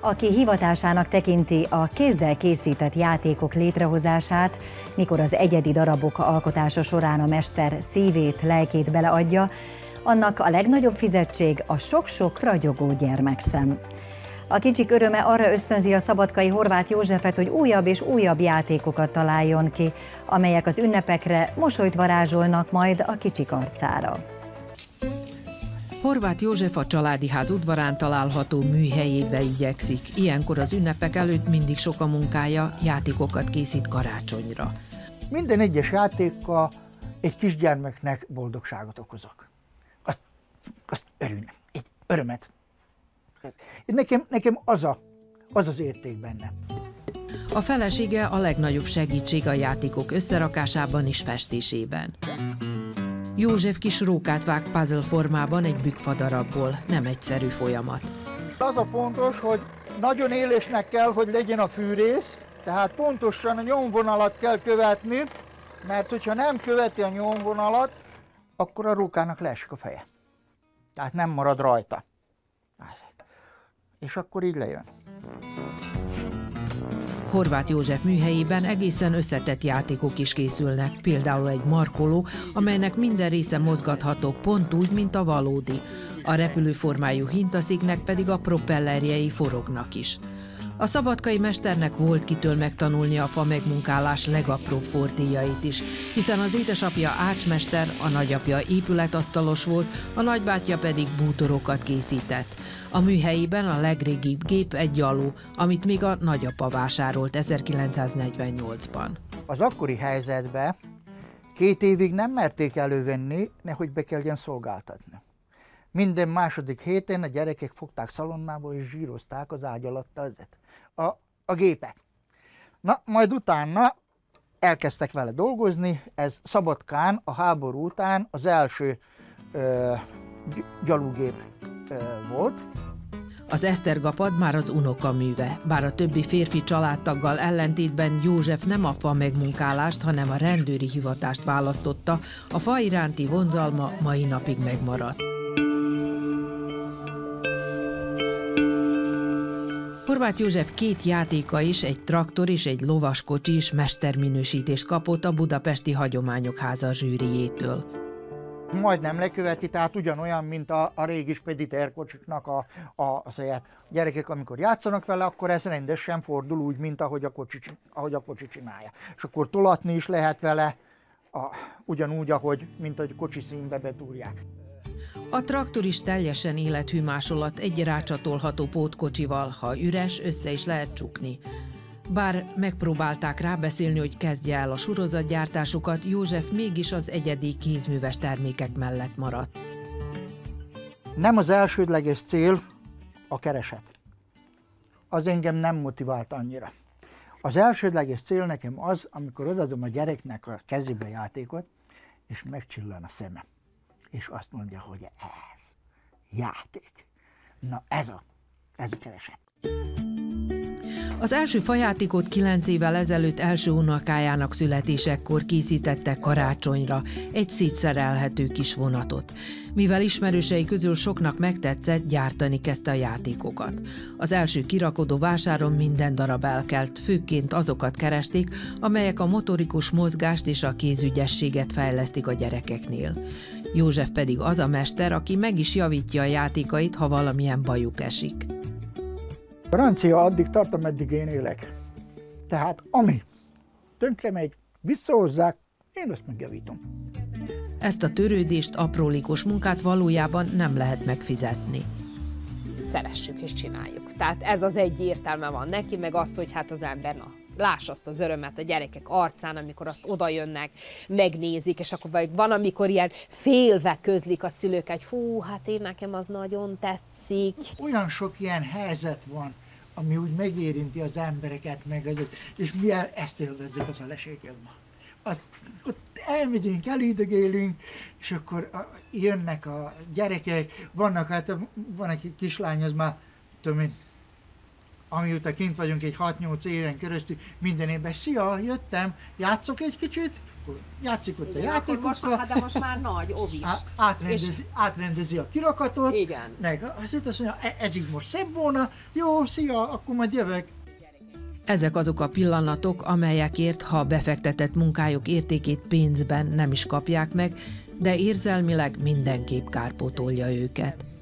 aki hivatásának tekinti a kézzel készített játékok létrehozását, mikor az egyedi darabok alkotása során a mester szívét, lelkét beleadja, annak a legnagyobb fizetség a sok-sok ragyogó gyermekszem. A kicsik öröme arra ösztönzi a szabadkai Horváth Józsefet, hogy újabb és újabb játékokat találjon ki, amelyek az ünnepekre mosolyt varázsolnak majd a kicsik arcára. Horváth József a családi ház udvarán található műhelyébe igyekszik. Ilyenkor az ünnepek előtt mindig sok a munkája, játékokat készít karácsonyra. Minden egyes játékkal egy kisgyermeknek boldogságot okozok. Azt egy örömet. Nekem az az érték benne. A felesége a legnagyobb segítség a játékok összerakásában és festésében. József kis rókát vág puzzle formában egy bükkfadarabból, nem egyszerű folyamat. Az a fontos, hogy nagyon élesnek kell, hogy legyen a fűrész, tehát pontosan a nyomvonalat kell követni, mert hogyha nem követi a nyomvonalat, akkor a rókának leesik a feje. Tehát nem marad rajta. És akkor így lejön. Horváth József műhelyében egészen összetett játékok is készülnek, például egy markoló, amelynek minden része mozgatható pont úgy, mint a valódi. A repülőformájú hintaszéknek pedig a propellerjei forognak is. A szabadkai mesternek volt kitől megtanulni a fa megmunkálás legapróbb fortéjait is, hiszen az édesapja ácsmester, a nagyapja épületasztalos volt, a nagybátyja pedig bútorokat készített. A műhelyében a legrégibb gép egy gyaló, amit még a nagyapa vásárolt 1948-ban. Az akkori helyzetben 2 évig nem merték elővenni, nehogy be kelljen szolgáltatni. Minden második héten a gyerekek fogták szalonnába és zsírozták az ágy alatt a gépet. Na, majd utána elkezdtek vele dolgozni, ez Szabadkán a háború után az első gyalúgép volt. Az esztergapad már az unokaműve, bár a többi férfi családtaggal ellentétben József nem a fa megmunkálást, hanem a rendőri hivatást választotta, a fa iránti vonzalma mai napig megmaradt. Horváth József 2 játéka is, egy traktor és egy lovaskocsi is mesterminősítést kapott a Budapesti Hagyományok Háza zsűrijétől. Majdnem leköveti, tehát ugyanolyan, mint a régi spediterkocsiknak a széját. Gyerekek, amikor játszanak vele, akkor ez rendesen fordul úgy, mint ahogy a kocsi csinálja. És akkor tolatni is lehet vele, ugyanúgy, mint ahogy kocsi színbe betúrják. A traktor is teljesen élethű másolat egy rácsatolható pótkocsival, ha üres, össze is lehet csukni. Bár megpróbálták rábeszélni, hogy kezdje el a sorozatgyártásukat, József mégis az egyedi kézműves termékek mellett maradt. Nem az elsődleges cél a kereset. Az engem nem motivált annyira. Az elsődleges cél nekem az, amikor odadom a gyereknek a kezébe játékot, és megcsillan a szeme. És azt mondja, hogy ez játék. Na ez a kereset. Az első fajátékot 9 évvel ezelőtt első unokájának születésekor készítette karácsonyra, egy szétszerelhető kis vonatot. Mivel ismerősei közül soknak megtetszett, gyártani kezdte a játékokat. Az első kirakodó vásáron minden darab elkelt, főként azokat keresték, amelyek a motorikus mozgást és a kézügyességet fejlesztik a gyerekeknél. József pedig az a mester, aki meg is javítja a játékait, ha valamilyen bajuk esik. A garancia addig tart, ameddig én élek. Tehát ami tönkre megy, visszahozzák, én azt megjavítom. Ezt a törődést, aprólékos munkát valójában nem lehet megfizetni. Szeressük és csináljuk. Tehát ez az egy értelme van neki, meg azt, hogy hát az ember, láss azt az örömet a gyerekek arcán, amikor azt odajönnek, megnézik, és akkor van, amikor ilyen félve közlik a szülők, hogy hú, hát én nekem az nagyon tetszik. Olyan sok ilyen helyzet van, ami úgy megérinti az embereket, és mi ezt élvezzük a feleségemmel. Ott elmegyünk, elüldögélünk, és akkor jönnek a gyerekek, van egy kislány, az már, tudom én, amióta kint vagyunk egy 6-8 éven keresztül, minden évben, szia, jöttem, játszok egy kicsit, játszik ott a játékokkal. De most már nagy, ovis. Átrendezi a kirakatot. Igen. Meg azt mondja, ez így most szebb volna, jó, szia, akkor majd jövök. Ezek azok a pillanatok, amelyekért, ha befektetett munkájuk értékét pénzben nem is kapják meg, de érzelmileg mindenképp kárpótolja őket.